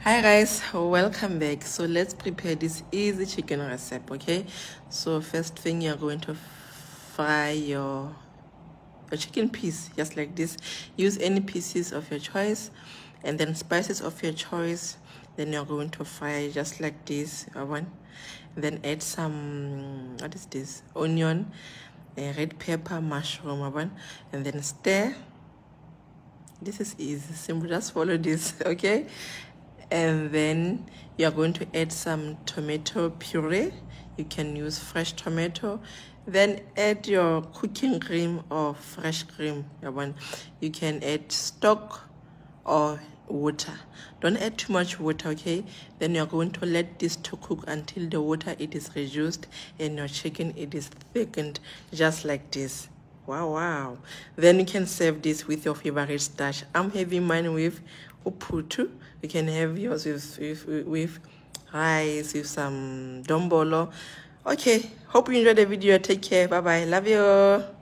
Hi guys, welcome back. So let's prepare this easy chicken recipe. Okay, so first thing, you're going to fry your chicken piece just like this. Use any pieces of your choice and then spices of your choice. Then you're going to fry just like this one. Then add some, what is this, onion, red pepper, mushroom one, and then stir. This is easy, simple, just follow this. Okay, and then you are going to add some tomato puree. You can use fresh tomato. Then add your cooking cream or fresh cream. You can add stock or water. Don't add too much water, okay? Then you're going to let this to cook until the water it is reduced and your chicken it is thickened, just like this. Wow. Then you can serve this with your favorite starch. I'm having mine with uputu. You can have yours with rice, with some dombolo. Okay, hope you enjoyed the video. Take care. Bye bye. Love you.